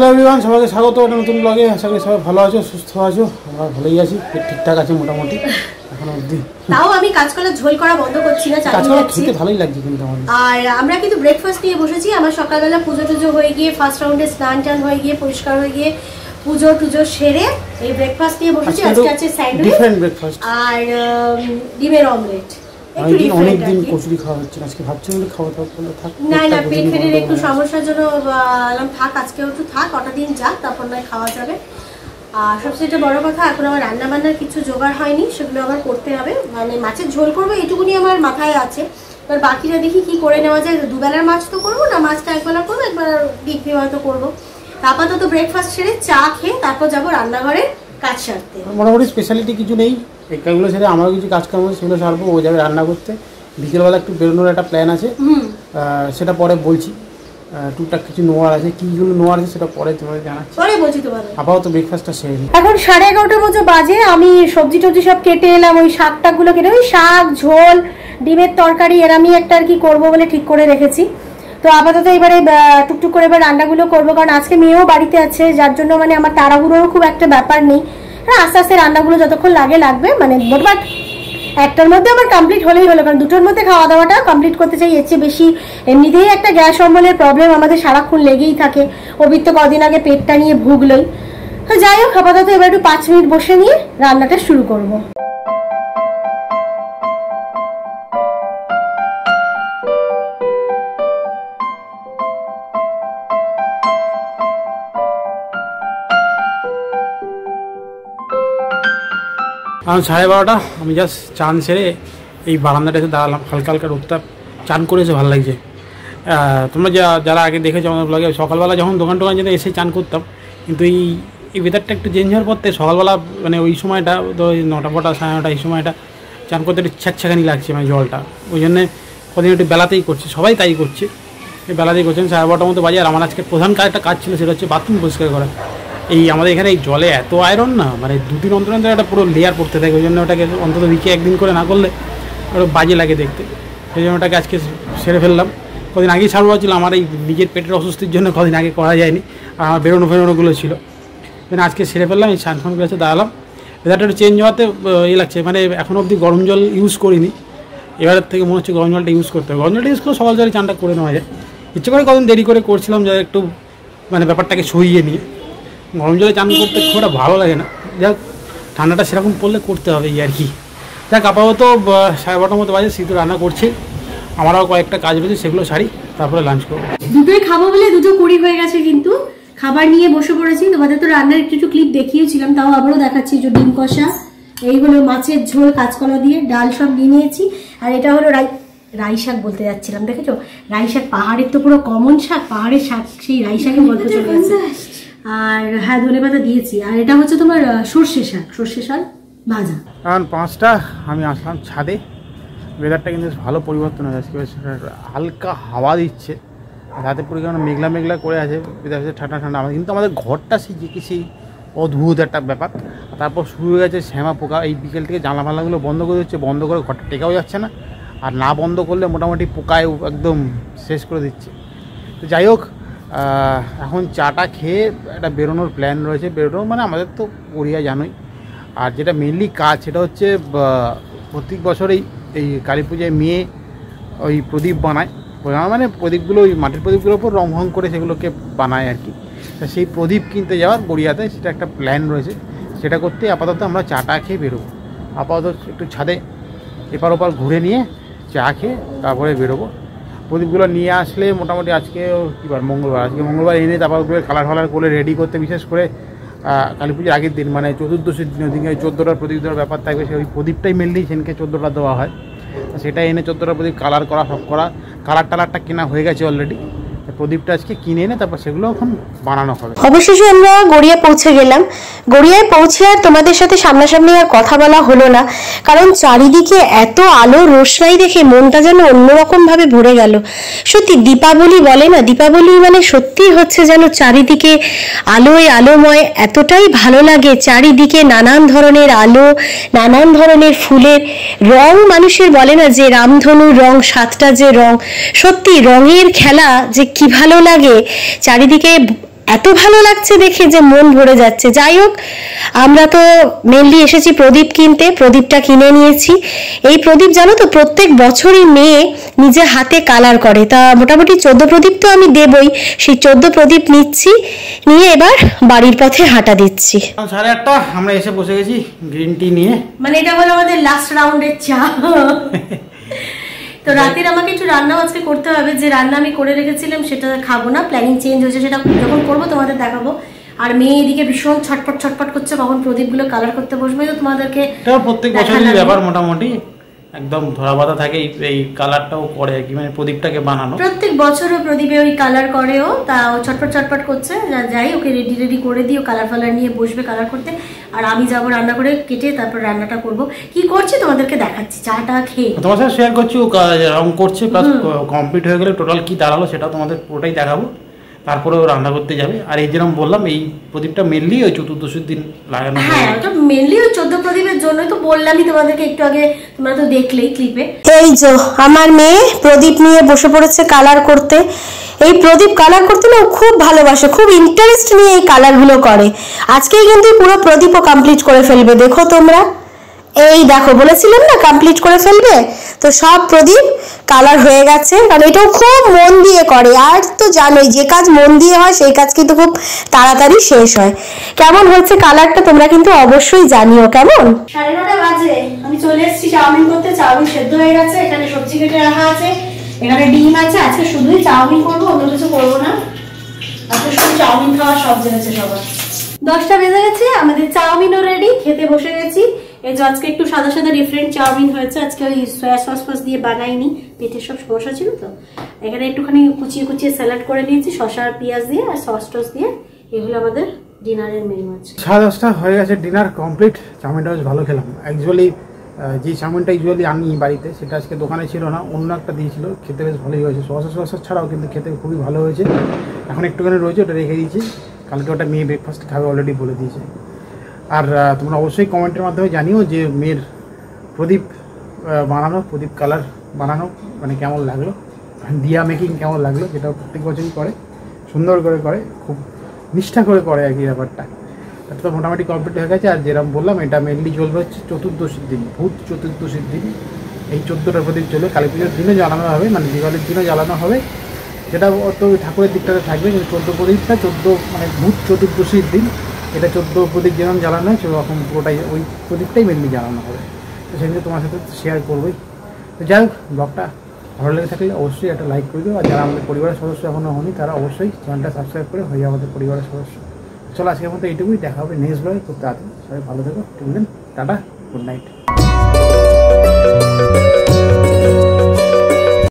Hello everyone, সবাইকে স্বাগত একটা নতুন ব্লগে। আশা করি সবাই ভালো আছো, সুস্থ আছো। আমরা ভালোই আছি, ঠিকঠাক আছে মোটামুটি এখন অবধি। তাও আমি কাঁচকলা ঝোল করা বন্ধ করছি না, কাঁচকলা খেতে ভালোই লাগছে কিন্তু আমাদের। আর আমরা কিন্তু ব্রেকফাস্ট নিয়ে বসেছি। আমার সকালবেলা পুজো টুজো হয়ে গিয়ে, ফার্স্ট রাউন্ডে স্নান টান হয়ে গিয়ে, পরিষ্কার হয়ে গিয়ে, পুজো টুজো সেরে এই ব্রেকফাস্ট নিয়ে বসেছি। আজকে আছে স্যান্ডউইচ, ডিফারেন্ট ব্রেকফাস্ট আর ডিমের অমলেট। অনেকদিন কচুরি খাওয়া হচ্ছে না, আজকে ভাবছি খাওয়া দাওয়া করলে থাক। না পেট ফেটের একটু সমস্যার জন্য থাক, আজকেও একটু থাক, কটা দিন যাক, তারপর নয় খাওয়া যাবে। আর সবচেয়ে বড় কথা, এখন আমার রান্না বান্নার কিছু জোগাড় হয়নি, সেগুলো আবার করতে হবে। মানে মাছের ঝোল করবো এইটুকুনি আমার মাথায় আছে, এবার বাকিটা দেখি কি করে নেওয়া যায়। দুবেলার মাছ তো করবো না, মাছটা একবেলা করবো, একবার ডিপি হয়তো করবো। আপাতত ব্রেকফাস্ট সেরে চা খেয়ে তারপর যাবো রান্নাঘরে কাজ সারতে। মোটামুটি স্পেশালিটি কিছু নেই, এগুলো ছেড়ে আমারও কিছু কাজকর্ম সেগুলো সারবো। ও যাবে রান্না করতে, বিকেলবেলা একটু বেরোনোর একটা প্ল্যান আছে, সেটা পরে বলছি। টুকটাক কিছু নোয়ার আছে, কীগুলো নোয়ার আছে সেটা পরে তোমাদের জানাচ্ছি, পরে বলছি তোমাদের। আপাতত ব্রেকফাস্টটা সেরে নিই। এখন 11:30 মতো বাজে। আমি সবজি টবজি সব কেটে এলাম, ওই শাকটাগুলো কেটে, ওই শাক ঝোল ডিমের তরকারি এরামি একটা আর কি করবো বলে ঠিক করে রেখেছি। তো আপাতত এবারে টুকটুক করে এবার রান্নাগুলো করবো, কারণ আজকে মেয়েও বাড়িতে আছে, যার জন্য মানে আমার তাড়াহুড়োর খুব একটা ব্যাপার নেই। হ্যাঁ, আস্তে আস্তে রান্নাগুলো যতক্ষণ লাগবে, মানে মোটমাট একটার মধ্যে আমার কমপ্লিট হলেই হলো, কারণ দুটোর মধ্যে খাওয়া দাওয়াটা কমপ্লিট করতে চাই। এর চেয়ে বেশি এমনিতেই একটা গ্যাস অম্বলের প্রবলেম আমাদের সারাক্ষণ লেগেই থাকে। অভিজ্ঞ কদিন আগে পেটটা নিয়ে ভুগলই। তো যাই হোক, আপাতত এবার একটু 5 মিনিট বসে নিয়ে রান্নাটা শুরু করবো। এখন 12:30, আমি জাস্ট চান সেরে এই বারান্দাটা এসে দাঁড়ালাম। হালকা হালকা রোদটা, চান করে এসে ভালো লাগছে। তোমরা যারা আগে দেখেছো আমাদের ব্লগে, সকালবেলা যখন দোকান যেতে এসে চান করতাম, কিন্তু এই ওয়েদারটা একটু চেঞ্জ হওয়ার পর থেকে সকালবেলা মানে ওই সময়টা তো 9টা 9:30 এই সময়টা চান করতে একটু ছ্যাঁকছ্যাঁকানি লাগছে, মানে জলটা। ওই জন্যে কদিন একটু বেলাতেই করছি, সবাই তাই করছে, এই বেলাতেই করছেন। 12:30 মতো বাজে। আর আমার আজকে প্রধান একটা কাজ ছিল, সেটা হচ্ছে বাথরুম পরিষ্কার করা। এই আমাদের এখানে এই জলে এত আয়রন না, মানে 2 দিন অন্তর একটা পুরো লেয়ার পড়তে থাকে। ওই জন্য ওটাকে অন্তত উইকে একদিন করে না করলে ওটা বাজে লাগে দেখতে। সেই জন্য ওটাকে আজকে সেরে ফেললাম। কদিন আগেই ছাড়বো ছিল, আমার এই নিজের পেটের অসুস্থির জন্য কদিন আগে করা যায়নি, আর আমার বেরোনোগুলো ছিল। মানে আজকে সেরে ফেললাম। এই স্নান ফান করেছে দাঁড়ালাম। ওয়েদারটা একটু চেঞ্জ হওয়াতে লাগছে, মানে এখনও অবধি গরম জল ইউজ করিনি। এবারের থেকে মনে হচ্ছে গরম জলটা ইউজ করতে হবে। গরম জলটা ইউজ করে সকাল জলে চানটা করে নেওয়া যায়। ইচ্ছে করে কদিন দেরি করে করছিলাম, যে একটু মানে ব্যাপারটাকে সইয়ে নিয়ে। গরম জলে চান করতে খুব একটা ভালো লাগে না, যাক ঠান্ডাটা সেরকম পড়লে করতে হবে এই আর কি। যাক, আপাতত 12:30 মতো বাজে, শীত রান্না করছি। আমারও কয়েকটা কাজ রয়েছে, সেগুলো সারি, তারপরে লাঞ্চ করবো। দুটোই খাবো বলে 2:20 হয়ে গেছে, কিন্তু খাবার নিয়ে বসে পড়েছি। তোমাদের তো রান্নার একটু ক্লিপ দেখিয়েছিলাম, তাও আবারও দেখাচ্ছি। যে ডিম কষা, এই হলো মাছের ঝোল কাঁচকলা দিয়ে, ডাল সব নিয়ে নিয়েছি। আর এটা হলো রাই শাক বলতে যাচ্ছিলাম, দেখেছো? রাই শাক পাহাড়ের তো পুরো কমন শাক, পাহাড়ের শাক, সেই রাই শাকের গল্প চলে গেছে। আর হ্যাঁ, ধনেপাতা দিয়েছি। আর এটা হচ্ছে তোমার সর্ষে শাক ভাজা। কারণ 5টা আমি আসলাম ছাদে। ওয়েদারটা কিন্তু ভালো পরিবর্তন হয়ে যাচ্ছে, হালকা হাওয়া দিচ্ছে, রাতে পরিমাণ মেঘলা মেঘলা করে আছে, ঠান্ডা ঠান্ডা। কিন্তু আমাদের ঘরটা সেই অদ্ভুত একটা ব্যাপার। তারপর শুরু হয়ে গেছে শ্যামা পোকা। এই বিকেল থেকে জানলা ফানলাগুলো বন্ধ করে দিচ্ছে, বন্ধ করে ঘরটা টেকাও যাচ্ছে না, আর না বন্ধ করলে মোটামুটি পোকায় একদম শেষ করে দিচ্ছে। তো যাই হোক, এখন চাটা খেয়ে একটা বেরোনোর প্ল্যান রয়েছে। বেরোনো মানে আমাদের তো কোরিয়া জানোই। আর যেটা মেনলি কাজ, সেটা হচ্ছে প্রত্যেক বছরেই এই কালী পূজায় মেয়ে ওই প্রদীপ বানায়। মানে প্রদীপগুলো ওই মাটির প্রদীপগুলোর উপর রং ভং করে সেগুলোকে বানায় আর কি। তা সেই প্রদীপ কিনতে যাওয়ার গড়িয়াতে, সেটা একটা প্ল্যান রয়েছে। সেটা করতে আপাতত আমরা চাটা খেয়ে বেরোবো। আপাতত একটু ছাদে এপার ওপার ঘুরে নিয়ে চা খেয়ে তারপরে বেরোবো। প্রদীপগুলো নিয়ে আসলে মোটামুটি আজকে কী বার, মঙ্গলবার, আজকে মঙ্গলবার এনে তারপর কালার ফালার করে রেডি করতে, বিশেষ করে কালী পুজোর আগের দিন মানে চতুর্দশীর দিন, ওদিকে 14টা প্রদীপ দেওয়ার ব্যাপার থাকবে। সেই ওই প্রদীপটাই মেনলি সেদিনকে 14টা দেওয়া হয়। সেটা এনে 14টা প্রদীপ কালার করা, সব করা, কালার টালারটা কেনা হয়ে গেছে অলরেডি। প্রদীপটা আজকে কিনে এনে তারপর সেগুলো এখন বানানো হবে। অবশেষে আমরা গড়িয়া পৌঁছে গেলাম। গড়িয়ায় পৌঁছে আর তোমাদের সাথে সামনাসামনি আর কথা বলা হলো না, কারণ চারিদিকে এত আলো রোশনাই দেখে মনটা যেন অন্যরকম ভাবে ভরে গেল। সত্যি দীপাবলি বলে না, দীপাবলি মানে সত্যি হচ্ছে যেন চারিদিকে আলোয় আলোময়, এতটাই ভালো লাগে। চারিদিকে নানান ধরনের আলো, নানান ধরনের ফুলের রং। মানুষের বলে না যে রামধনুর রং 7টা যে রং, সত্যি রঙের খেলা যে কি ভালো লাগে। চারিদিকে এত ভালো লাগছে দেখে যে মন ভরে যাচ্ছে। যাই হোক, আমরা তো মেনলি এসেছি প্রদীপ কিনতে, প্রদীপটা কিনে নিয়েছি। এই প্রদীপ জানো তো প্রত্যেক বছরই মেয়ে নিজে হাতে কালার করে, তা মোটামুটি 14 প্রদীপ তো আমি দেবই, সেই 14 প্রদীপ নিচ্ছি, নিয়ে এবার বাড়ির পথে হাঁটা দিচ্ছি। 8:30 আমরা এসে বসে গেছি গ্রিন টি নিয়ে, মানে এটা হলো আমাদের লাস্ট রাউন্ডের চা। তো রাতের আমাকে একটু রান্না আজকে করতে হবে, যে রান্না আমি করে রেখেছিলাম সেটা খাবো না, প্ল্যানিং চেঞ্জ হয়েছে, সেটা যখন করবো তোমাদের দেখাবো। আর মেয়ে এদিকে ভীষণ ছটপট করছে কখন প্রদীপগুলো কালার করতে বসবে, তো তোমাদেরকে এটা প্রত্যেক বছরই ব্যাপার, মোটামুটি একদম ধরা বাঁধা থাকে এই কালারটাও করে আর কি, মানে প্রদীপটাকে বানানো প্রত্যেক বছরও প্রদীপে ওই কালার করেও, তা ও ছটপট করছে। যাই ওকে রেডি করে দিও, কালার ফালার নিয়ে বসবে কালার করতে, আর আমি যাবো রান্না করে কেটে তারপর রান্নাটা করব। কি করছি তোমাদেরকে দেখাচ্ছি, চাটা খেয়ে তোমার সাথে শেয়ার করছি, ও রং করছে প্লাস কমপ্লিট হয়ে গেলে টোটাল কি দাঁড়ালো সেটা তোমাদের পুরোটাই দেখাবো, তারপরে ও রান্না করতে যাবে। আর এই যেরকম বললাম, এই প্রদীপটা মেনলি ওই চতুর্দশীর দিন লাগানো। হ্যাঁ, ওটা মেনলি ওই 14 প্রদীপের জন্যই তো বললামই তোমাদেরকে একটু আগে, তোমরা তো দেখলেই ক্লিপে। এই যে আমার মেয়ে প্রদীপ নিয়ে বসে পড়েছে কালার করতে। এই প্রদীপ কালার করতে না খুব ভালোবাসে, খুব ইন্টারেস্ট নিয়ে এই কালারগুলো করে। আজকেই কিন্তু পুরো প্রদীপও কমপ্লিট করে ফেলবে, দেখো তোমরা। এই দেখো, বলেছিলাম না কমপ্লিট করে ফেলবে, তো সব প্রদীপ কালার হয়ে গেছে। কারণ এটাও খুব মন দিয়ে করে, আর তো জানোই যে কাজ মন দিয়ে হয় সেই কাজ কিন্তু খুব তাড়াতাড়ি শেষ হয়। কেমন হচ্ছে কালারটা তোমরা কিন্তু অবশ্যই জানিও। কেমন 9:30 বাজে, আমি চলে এসেছি চাউমিন করতে। চাউমিন সেদ্ধ হয়ে গেছে, এখানে সবজি কেটে রাখা আছে, এখানে ডিম আছে। আজকে শুধুই চাউমিন করবো, অন্য কিছু করবো না। আজকে শুধু চাউমিন খাওয়া সব জেনেছে সবার। 10টা বেজে গেছে, আমাদের চাউমিনও রেডি, খেতে বসে গেছি। এই যে আজকে একটু সাদা সাদা ডিফারেন্ট চাউমিন হয়েছে, আজকে ওই সয়া সস দিয়ে বানাইনি, পেটের সব সমস্যা ছিল তো। এখানে একটুখানি কুচিয়ে স্যালাড করে নিয়েছি শসা আর পেঁয়াজ দিয়ে আর সস টস দিয়ে। এগুলো আমাদের ডিনারের মেনু আছে। 10:30 হয়ে গেছে, ডিনার কমপ্লিট। চাউমিনটা বেশ ভালো খেলাম। অ্যাকচুয়ালি যে চাউমিনটা ইউজুয়ালি আনি বাড়িতে, সেটা আজকে দোকানে ছিল না, অন্য একটা দিয়েছিল, খেতে বেশ ভালোই হয়েছে। সস ছাড়াও কিন্তু খেতে খুবই ভালো হয়েছে। এখন একটুখানি রয়েছে, ওটা রেখে দিয়েছি, কালকে ওটা মেয়ে ব্রেকফাস্ট খাবে অলরেডি বলে দিয়েছে। আর তোমরা অবশ্যই কমেন্টের মাধ্যমে জানিও যে মেয়ের প্রদীপ বানানো, প্রদীপ কালার বানানো মানে কেমন লাগলো, দিয়া মেকিং কেমন লাগলো, যেটা প্রত্যেক বছরই করে, সুন্দর করে খুব নিষ্ঠা করে আর কি ব্যাপারটা। এটা তো মোটামুটি কমপ্লিট হয়ে গেছে। আর যেরকম বললাম, এটা মেনলি চলবে হচ্ছে চতুর্দশীর দিন, ভূত চতুর্দশীর দিন এই 14টা প্রদীপ চলবে। কালী পুজোর দিনে জ্বালানো হবে, মানে দিওয়ালির দিনে জ্বালানো হবে, যেটা তো ঠাকুরের দিকটাতে থাকবে। কিন্তু 14 প্রদীপটা 14 মানে ভূত চতুর্দশীর দিন, এটা 14 প্রদীপ যেরকম জ্বালানো হয় সেরকম পুরোটাই ওই প্রদীপটাই মেনলি জ্বালানো হবে। তো সেগুলো তোমার সাথে শেয়ার করবোই। তো যাই হোক, ব্লগটা ভালো লেগে থাকলে অবশ্যই একটা লাইক করে দিও। আর যারা আমাদের পরিবারের সদস্য এখনও হয়নি, তারা অবশ্যই চ্যানেলটা সাবস্ক্রাইব করে হয়ে আমাদের পরিবারের সদস্য। চলো আজকের মতো এইটুকুই, দেখা হবে নেক্সট ব্লগে খুব তাড়াতাড়ি। সবাই ভালো থেকো, till then tata, good night.